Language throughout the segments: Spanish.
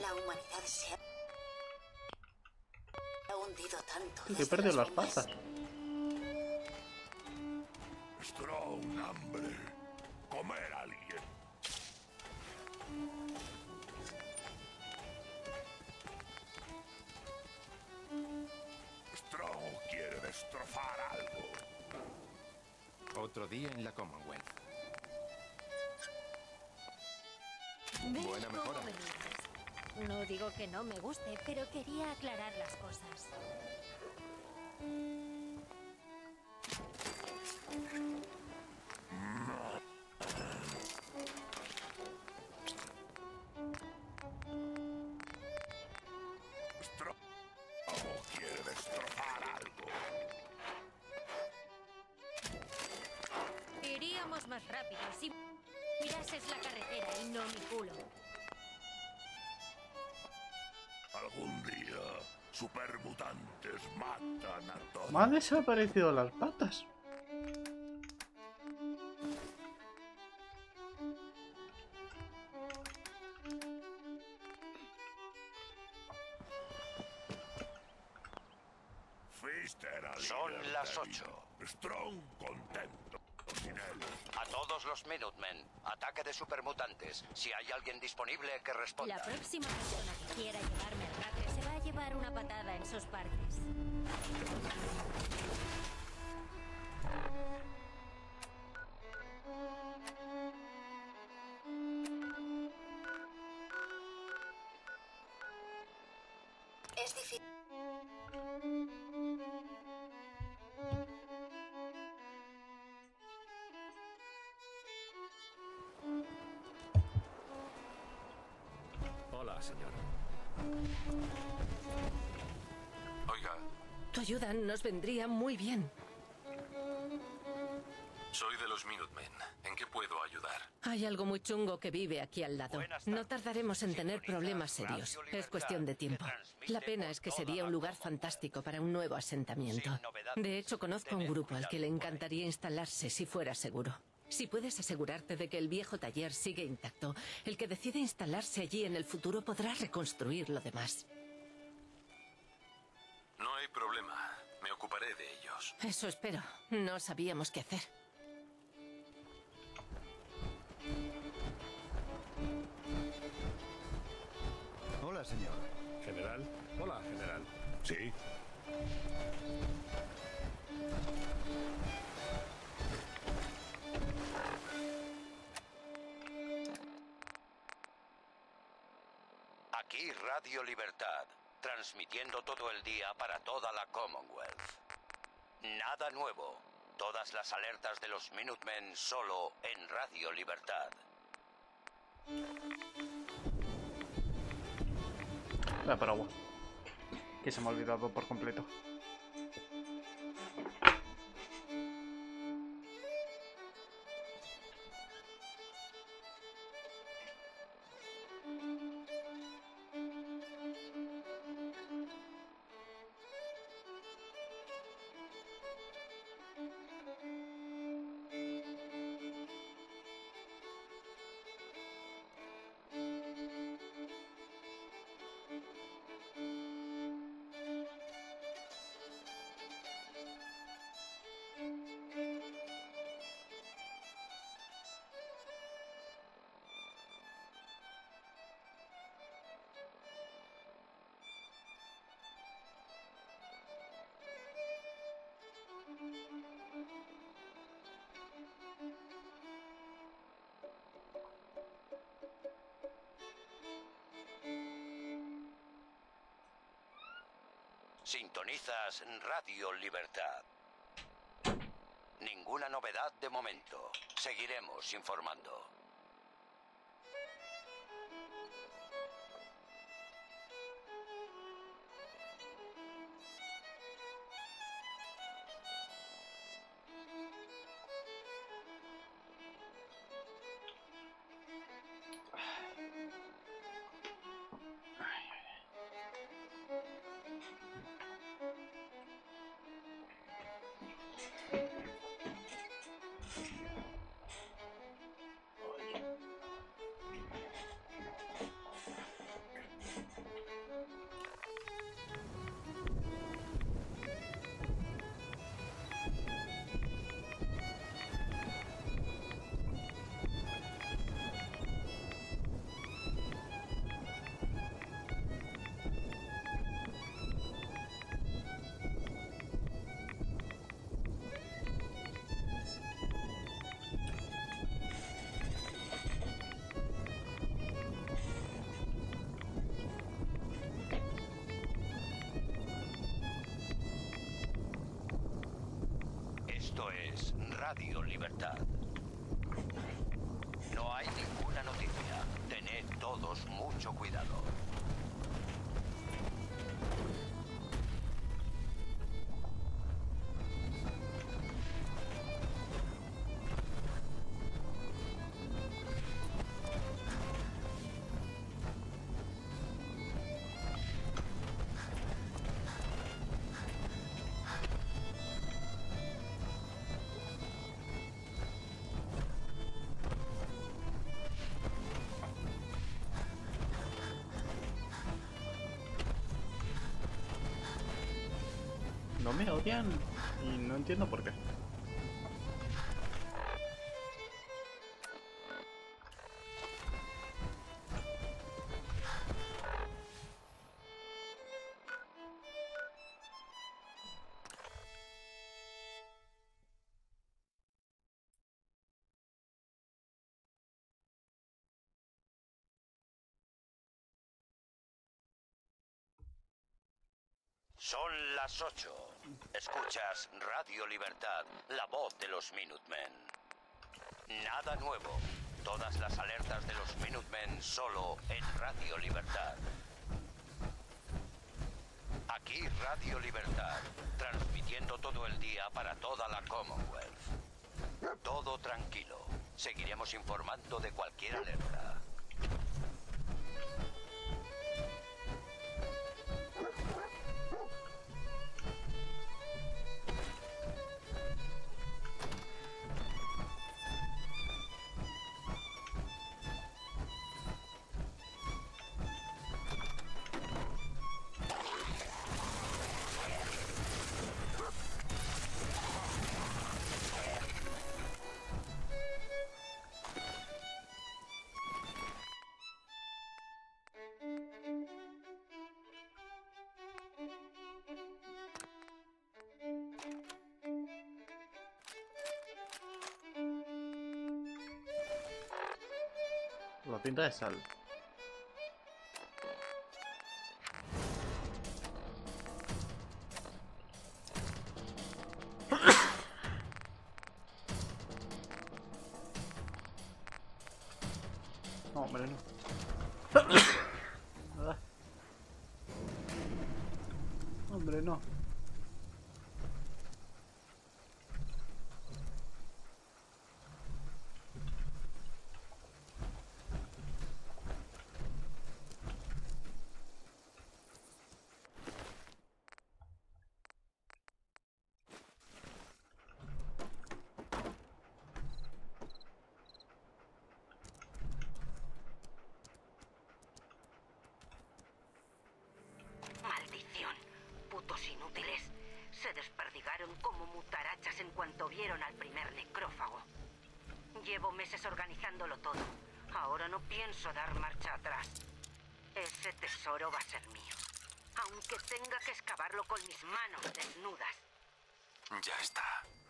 La humanidad se ha hundido tanto. Que perdió las patas. Strong, hambre. Comer a alguien. Strong quiere destrozar algo. Otro día en la Commonwealth. ¿Ves Buena cómo mejora. me dices? No digo que no me guste, pero quería aclarar las cosas. Strong quiere destrozar algo. Iríamos más rápido si mirases la carretera y no mi culo. Algún día, supermutantes matan a todos. Me han desaparecido las patas. Fister al Son líder las débil. 8. Strong contento. Sin él. A todos los Minutemen, ataque de supermutantes. Si hay alguien disponible, que responda. La próxima persona que quiera llevarme al rato se va a llevar una patada en sus partes. Es difícil. Hola, señor. Oiga, Tu ayuda nos vendría muy bien. soy de los Minutemen. ¿En qué puedo ayudar? Hay algo muy chungo que vive aquí al lado. No tardaremos en tener problemas serios. Es cuestión de tiempo. La pena es que sería un lugar fantástico para un nuevo asentamiento. De hecho, conozco a un grupo al que le encantaría instalarse si fuera seguro. Si puedes asegurarte de que el viejo taller sigue intacto, el que decide instalarse allí en el futuro podrá reconstruir lo demás. No hay problema. Me ocuparé de ellos. Eso espero. No sabíamos qué hacer. Hola, señor. General. Hola, general. Sí. Aquí Radio Libertad, transmitiendo todo el día para toda la Commonwealth. Nada nuevo. Todas las alertas de los Minutemen solo en Radio Libertad. La paragua. Que se me ha olvidado por completo. Sintonizas Radio Libertad. Ninguna novedad de momento. Seguiremos informando. Esto es Radio Libertad. No hay ninguna noticia. Tened todos mucho cuidado. No me odian y no entiendo por qué. Son las 8. Escuchas Radio Libertad, la voz de los Minutemen. Nada nuevo. Todas las alertas de los Minutemen solo en Radio Libertad. Aquí Radio Libertad, transmitiendo todo el día para toda la Commonwealth. Todo tranquilo. Seguiremos informando de cualquier alerta. La pinta de sal. No, hombre, no. Hombre, no. Maldición. Putos inútiles. Se desperdigaron como mutarachas en cuanto vieron al primer necrófago. Llevo meses organizándolo todo. Ahora no pienso dar marcha atrás. Ese tesoro va a ser mío. Aunque tenga que excavarlo con mis manos desnudas. Ya está.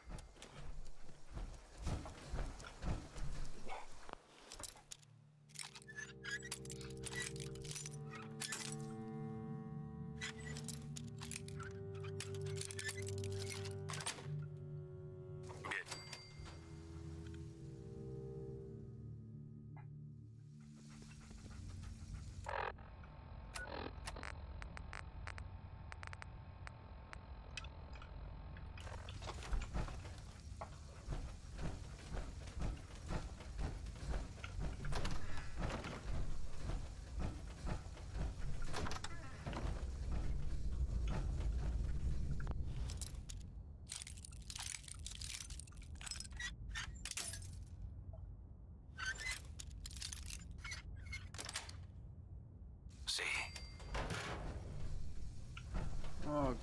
Sí. Ok.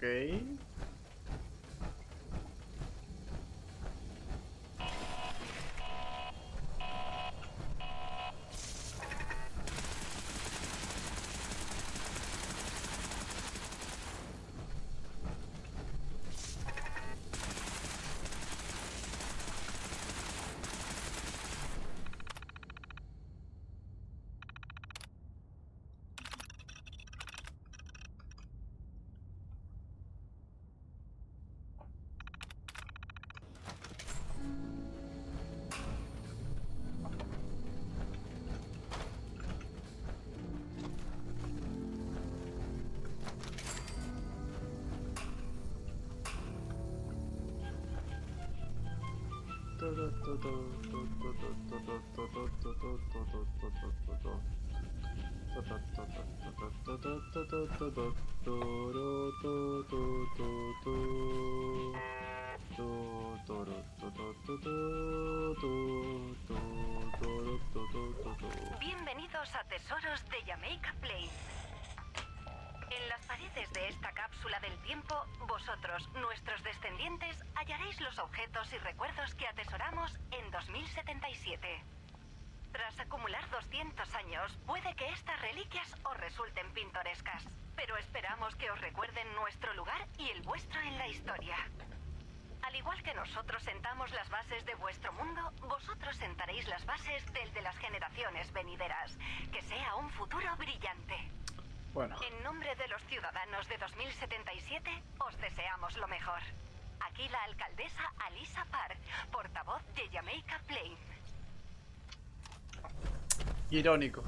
Bienvenidos a Tesoros de Jamaica Plain. En las paredes de esta cápsula del tiempo, vosotros, nuestros descendientes, hallaréis los objetos y recuerdos que atesoramos en 2077. Tras acumular 200 años, puede que estas reliquias os resulten pintorescas, pero esperamos que os recuerden nuestro lugar y el vuestro en la historia. Al igual que nosotros sentamos las bases de vuestro mundo, vosotros sentaréis las bases del de las generaciones venideras. Que sea un futuro brillante. Bueno. En nombre de los ciudadanos de 2077, os deseamos lo mejor. Aquí la alcaldesa Alisa Parr, portavoz de Jamaica Plain. Irónico.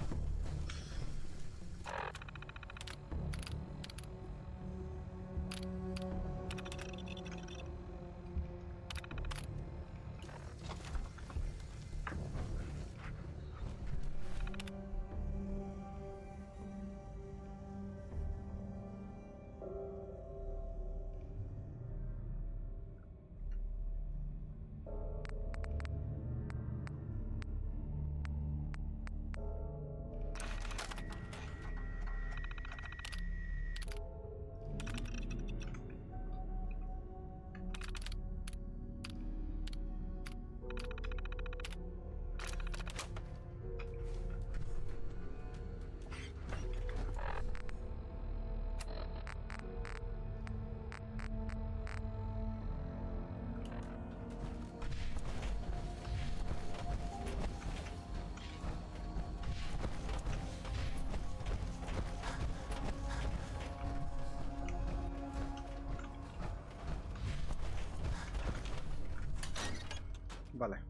Vale.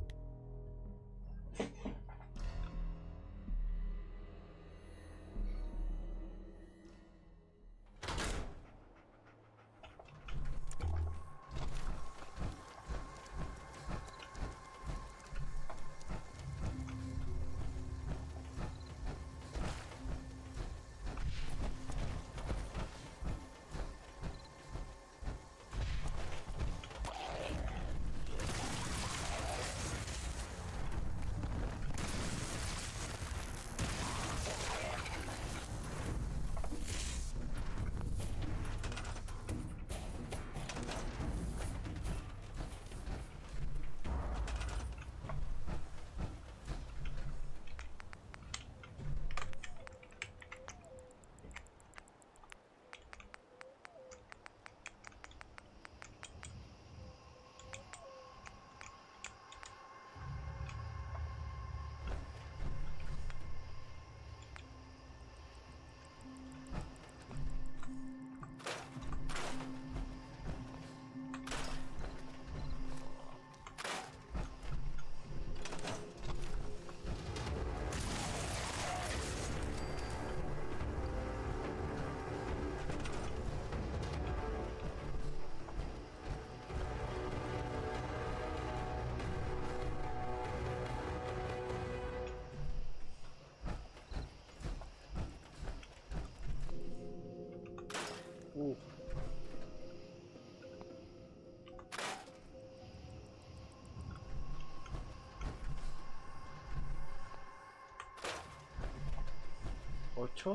¿8?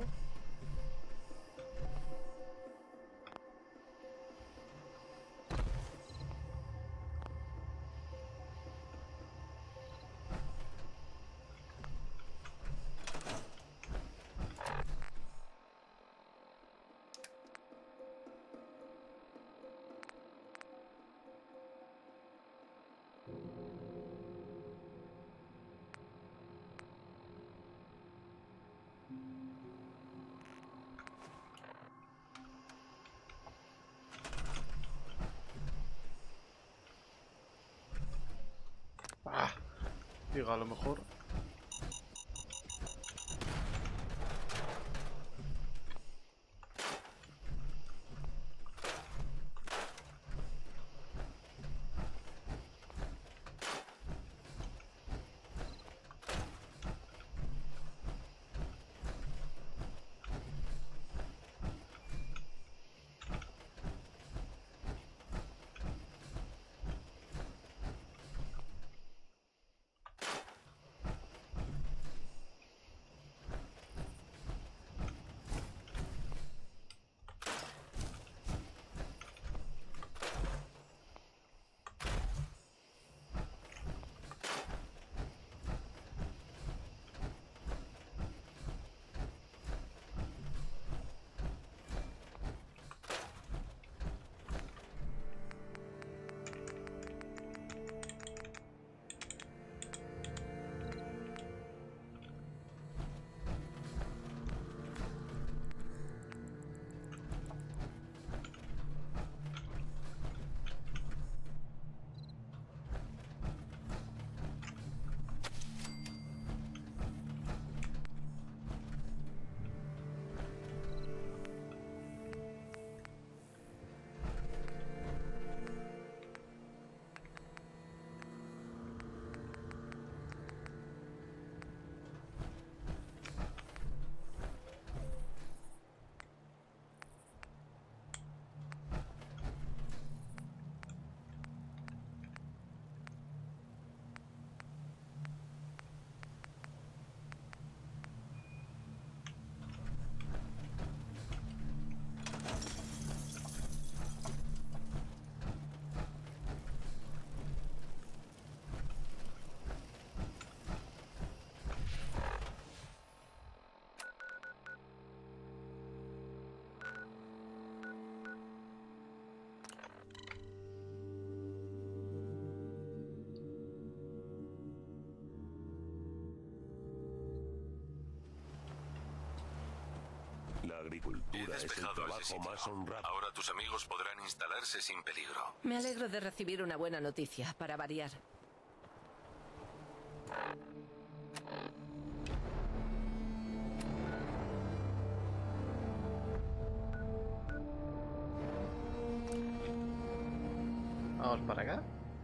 Digo, a lo mejor. agricultura es el Despejado trabajo ese sitio. más honrado. Ahora tus amigos podrán instalarse sin peligro. Me alegro de recibir una buena noticia, para variar. Vamos para acá.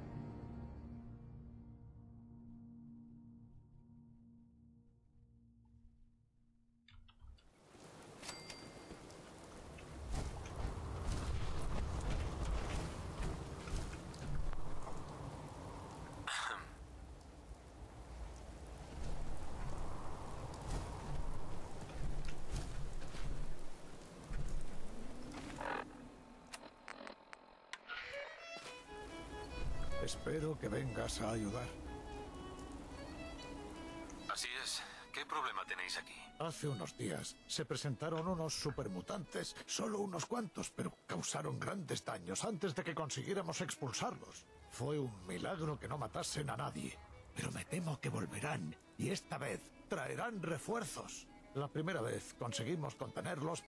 Espero que vengas a ayudar. Así es. ¿Qué problema tenéis aquí? Hace unos días se presentaron unos supermutantes, solo unos cuantos, pero causaron grandes daños antes de que consiguiéramos expulsarlos. Fue un milagro que no matasen a nadie, pero me temo que volverán, y esta vez traerán refuerzos. La primera vez conseguimos contenerlos,